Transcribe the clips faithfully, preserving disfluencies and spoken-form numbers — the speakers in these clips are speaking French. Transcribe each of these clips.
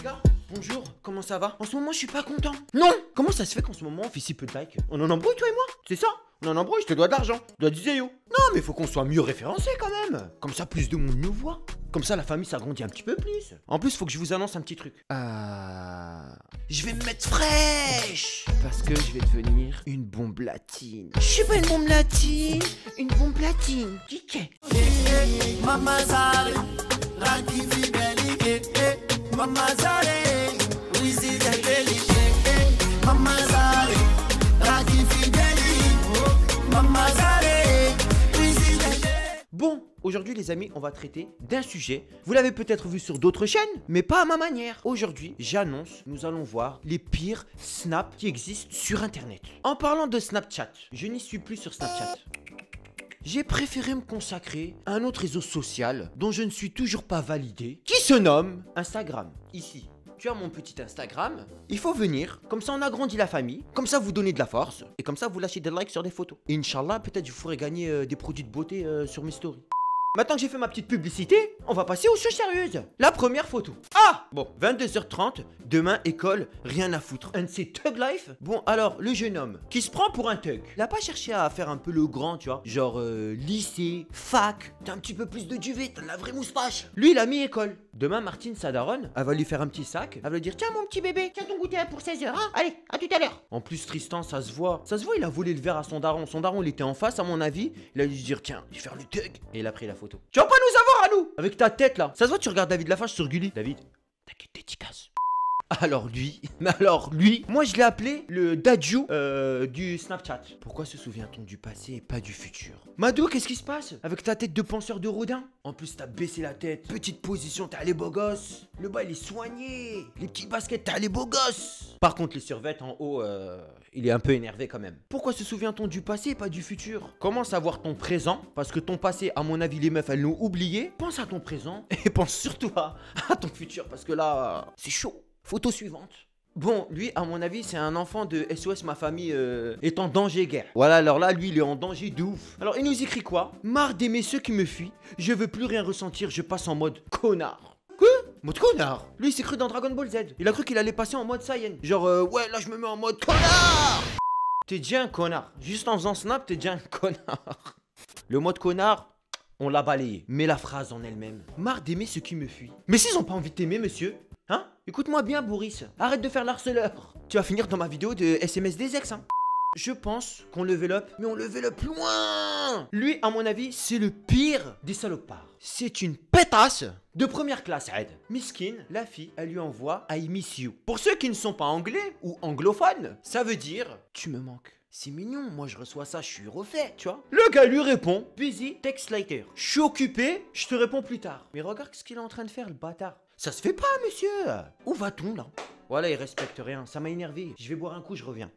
là? Bonjour, comment ça va? En ce moment, je suis pas content. Non! Comment ça se fait qu'en ce moment, on fait si peu de likes? On en embrouille, toi et moi? C'est ça? On en embrouille, je te dois de l'argent. Je dois du zéo. Non, mais faut qu'on soit mieux référencé quand même. Comme ça, plus de monde nous voit. Comme ça, la famille s'agrandit un petit peu plus. En plus, faut que je vous annonce un petit truc. Euh... Je vais me mettre fraîche. Parce que je vais devenir une bombe latine. Je suis pas une bombe latine. Une bombe latine. Ticket. Mama Zare, Raki Fideli, eh, eh, Mama Zare, Wizzy Deli, eh, eh, Mama Zare, Raki Fideli, Mama Zare, Wizzy Deli. Bon, aujourd'hui les amis, on va traiter d'un sujet. Vous l'avez peut-être vu sur d'autres chaînes, mais pas à ma manière. Aujourd'hui, j'annonce, nous allons voir les pires snaps qui existent sur internet. En parlant de Snapchat, je n'y suis plus sur Snapchat. J'ai préféré me consacrer à un autre réseau social dont je ne suis toujours pas validé, qui se nomme Instagram. Ici, tu as mon petit Instagram. Il faut venir, comme ça on agrandit la famille, comme ça vous donnez de la force, et comme ça vous lâchez des likes sur des photos. Et Inch'Allah, peut-être je vous ferai gagner euh, des produits de beauté euh, sur mes stories. Maintenant que j'ai fait ma petite publicité, on va passer aux choses sérieuses. La première photo. Ah bon, vingt-deux heures trente, demain école, rien à foutre. Un de ces Thug Life. Bon, alors, le jeune homme qui se prend pour un thug. Il a pas cherché à faire un peu le grand, tu vois. Genre euh, lycée, fac, t'as un petit peu plus de duvet, t'as la vraie moustache. Lui, il a mis école. Demain, Martine, sa daronne, elle va lui faire un petit sac. Elle va lui dire, tiens mon petit bébé, tiens ton goûter pour seize heures, hein. Allez, à tout à l'heure. En plus, Tristan, ça se voit. Ça se voit, il a volé le verre à son daron. Son daron, il était en face, à mon avis. Il a dû se dire, tiens, je vais faire le thug. Et il a pris la photo. Tu vas pas nous avoir à nous avec ta tête là. Ça se voit, tu regardes David Lafarge sur Gulli. David, t'inquiète, dédicace. Alors lui, mais alors lui, moi je l'ai appelé le Dadju euh, du Snapchat. Pourquoi se souvient-on du passé et pas du futur? Mado, qu'est-ce qui se passe avec ta tête de penseur de Rodin? En plus t'as baissé la tête, petite position, t'as les beaux gosses. Le bas il est soigné, les petits baskets, t'as les beaux gosses. Par contre les survêtements en haut, euh, il est un peu énervé quand même. Pourquoi se souvient-on du passé et pas du futur? Commence à voir ton présent, parce que ton passé, à mon avis les meufs elles l'ont oublié. Pense à ton présent et pense surtout à, à ton futur, parce que là, c'est chaud. Photo suivante. Bon, lui, à mon avis, c'est un enfant de S O S, ma famille euh, est en danger guerre. Voilà, alors là, lui, il est en danger de ouf. Alors, il nous écrit quoi? Marre d'aimer ceux qui me fuient, je veux plus rien ressentir, je passe en mode connard. Quoi? Mode connard? Lui, il s'est cru dans Dragon Ball Z. Il a cru qu'il allait passer en mode Saiyan. Genre, euh, ouais, là, je me mets en mode connard. T'es déjà un connard. Juste en faisant snap, t'es déjà un connard. Le mode connard, on l'a balayé. Mais la phrase en elle-même. Marre d'aimer ceux qui me fuient. Mais s'ils ont pas envie de t'aimer, monsieur, hein? Écoute-moi bien, Boris. Arrête de faire l'harceleur. Tu vas finir dans ma vidéo de S M S des ex, hein. Je pense qu'on level up, mais on level up loin. Lui, à mon avis, c'est le pire des salopards. C'est une pétasse de première classe, Ed. Miskin, la fille, elle lui envoie I miss you. Pour ceux qui ne sont pas anglais ou anglophones, ça veut dire tu me manques. C'est mignon, moi je reçois ça, je suis refait, tu vois. Le gars lui répond, busy, text later. Je suis occupé, je te réponds plus tard. Mais regarde ce qu'il est en train de faire, le bâtard. Ça se fait pas, monsieur. Où va-t-on, là? Voilà, il respecte rien, ça m'a énervé. Je vais boire un coup, je reviens.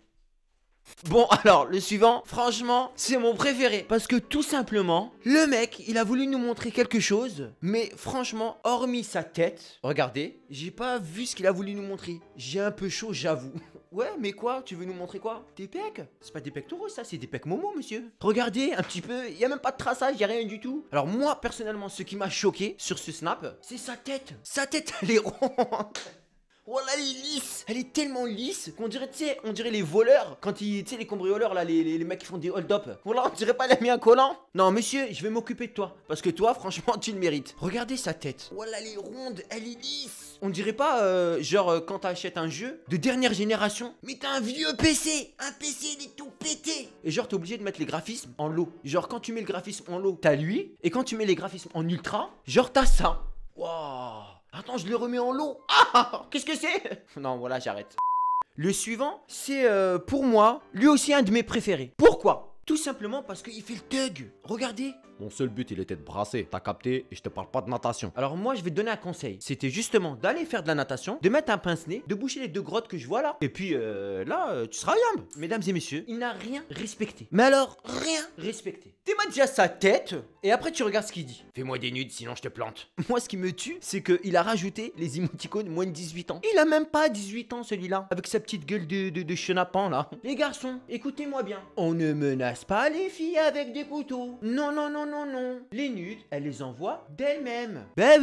Bon, alors, le suivant, franchement, c'est mon préféré. Parce que tout simplement, le mec, il a voulu nous montrer quelque chose. Mais franchement, hormis sa tête, regardez, j'ai pas vu ce qu'il a voulu nous montrer. J'ai un peu chaud, j'avoue. Ouais, mais quoi? Tu veux nous montrer quoi? Des pecs? C'est pas des pectoraux, ça, c'est des pecs momo, monsieur. Regardez, un petit peu, il y a même pas de traçage, y a rien du tout. Alors moi, personnellement, ce qui m'a choqué sur ce snap, c'est sa tête. Sa tête, elle est ronde. Voilà, elle est lisse. Elle est tellement lisse qu'on dirait, tu sais, on dirait les voleurs. Quand ils, tu sais, les cambrioleurs, là, les, les, les mecs qui font des hold-up. Voilà, on dirait pas, elle a mis un collant. Non, monsieur, je vais m'occuper de toi. Parce que toi, franchement, tu le mérites. Regardez sa tête. Voilà, elle est ronde, elle est lisse. On dirait pas, euh, genre, euh, quand t'achètes un jeu de dernière génération, mais t'as un vieux P C. Un P C, il est tout pété. Et genre, t'es obligé de mettre les graphismes en low. Genre, quand tu mets le graphisme en low, t'as lui. Et quand tu mets les graphismes en ultra, genre, t'as ça. Waouh. Attends, je le remets en lot. Ah, qu'est-ce que c'est? Non, voilà, j'arrête. Le suivant, c'est euh, pour moi, lui aussi un de mes préférés. Pourquoi? Tout simplement parce qu'il fait le thug. Regardez. Mon seul but, il était de brasser. T'as capté? Et je te parle pas de natation. Alors moi, je vais te donner un conseil. C'était justement d'aller faire de la natation, de mettre un pince-nez, de boucher les deux grottes que je vois là. Et puis euh, là, euh, tu seras yambe. Mesdames et messieurs, il n'a rien respecté. Mais alors, rien respecté. T'aimes déjà sa tête, et après tu regardes ce qu'il dit. Fais-moi des nudes, sinon je te plante. Moi, ce qui me tue, c'est qu'il a rajouté les émoticônes moins de dix-huit ans. Il a même pas dix-huit ans celui-là, avec sa petite gueule de, de, de chenapan là. Les garçons, écoutez-moi bien. On ne menace pas les filles avec des couteaux. Non, non, non, non, non. Les nudes, elle les envoie d'elle-même. Ben oui.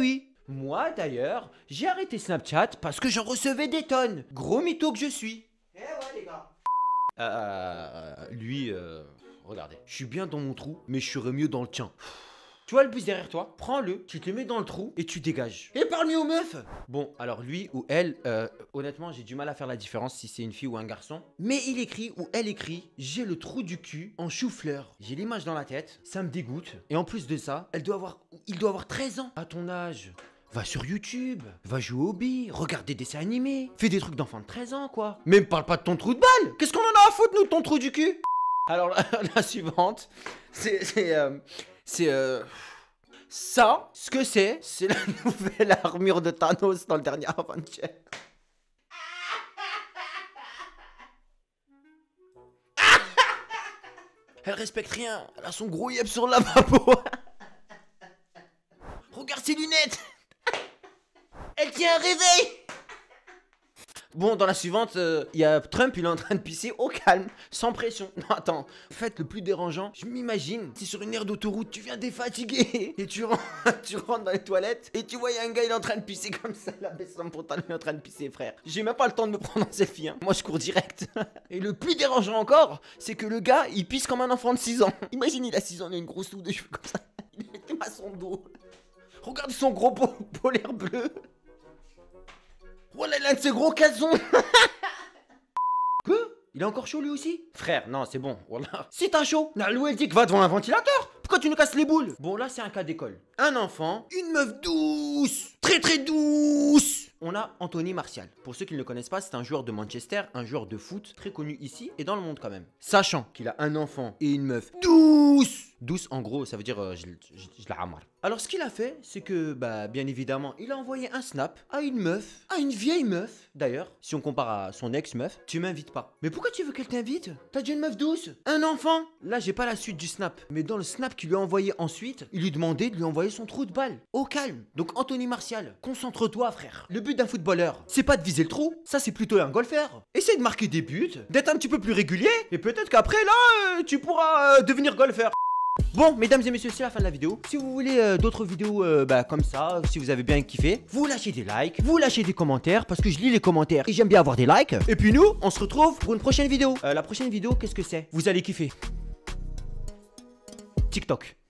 Moi d'ailleurs, j'ai arrêté Snapchat parce que j'en recevais des tonnes. Gros mytho que je suis. Eh ouais les gars. Euh, lui, euh, regardez. Je suis bien dans mon trou, mais je serais mieux dans le tien. Tu vois le bus derrière toi? Prends-le, tu te le mets dans le trou et tu dégages. Et parle mieux aux meufs. Bon, alors lui ou elle, euh, honnêtement, j'ai du mal à faire la différence si c'est une fille ou un garçon. Mais il écrit ou elle écrit, j'ai le trou du cul en chou-fleur. J'ai l'image dans la tête, ça me dégoûte. Et en plus de ça, elle doit avoir, il doit avoir treize ans. À ton âge, va sur YouTube, va jouer au billes, regarde des dessins animés, fais des trucs d'enfant de treize ans quoi. Mais me parle pas de ton trou de balle. Qu'est-ce qu'on en a à foutre nous de ton trou du cul? Alors la, la suivante, c'est... c'est euh, C'est euh... ça, ce que c'est, c'est la nouvelle armure de Thanos dans le dernier Avenger. Elle respecte rien, elle a son gros yep sur le lavabo. Regarde ses lunettes. Elle tient un réveil. Bon, dans la suivante, il euh, y a Trump, il est en train de pisser au calme, sans pression. Non, attends, en fait, le plus dérangeant, je m'imagine, c'est sur une aire d'autoroute, tu viens défatigué, et tu rentres, tu rentres dans les toilettes, et tu vois, il y a un gars, il est en train de pisser comme ça, il a baissé son pantalon, il est en train de pisser, frère. J'ai même pas le temps de me prendre en selfie, hein. Moi, je cours direct. Et le plus dérangeant encore, c'est que le gars, il pisse comme un enfant de six ans. Imagine, il a six ans, il a une grosse touffe de cheveux comme ça, il est à son dos. Regarde son gros polaire bleu. Voilà, il a un de ses gros casons. Quoi? Il est encore chaud lui aussi? Frère, non, c'est bon, voilà. Si t'as chaud, Nalou elle dit que va devant un ventilateur. Pourquoi tu nous casses les boules? Bon, là, c'est un cas d'école. Un enfant, une meuf douce, très très douce. On a Anthony Martial. Pour ceux qui ne le connaissent pas, c'est un joueur de Manchester, un joueur de foot très connu ici et dans le monde quand même. Sachant qu'il a un enfant et une meuf douce. Douce, en gros, ça veut dire euh, je, je, je la hamar. Alors, ce qu'il a fait, c'est que, bah, bien évidemment, il a envoyé un snap à une meuf, à une vieille meuf. D'ailleurs, si on compare à son ex-meuf, tu m'invites pas. Mais pourquoi tu veux qu'elle t'invite? T'as déjà une meuf douce? Un enfant? Là, j'ai pas la suite du snap. Mais dans le snap qu'il lui a envoyé ensuite, il lui demandait de lui envoyer son trou de balle. Au calme. Donc, Anthony Martial, concentre-toi, frère. Le but d'un footballeur, c'est pas de viser le trou, ça, c'est plutôt un golfeur. Essaye de marquer des buts, d'être un petit peu plus régulier, et peut-être qu'après, là, euh, tu pourras euh, devenir golfeur. Bon, mesdames et messieurs, c'est la fin de la vidéo. Si vous voulez euh, d'autres vidéos euh, bah, comme ça, si vous avez bien kiffé, vous lâchez des likes, vous lâchez des commentaires, parce que je lis les commentaires et j'aime bien avoir des likes. Et puis nous, on se retrouve pour une prochaine vidéo. Euh, la prochaine vidéo, qu'est-ce que c'est? Vous allez kiffer. TikTok.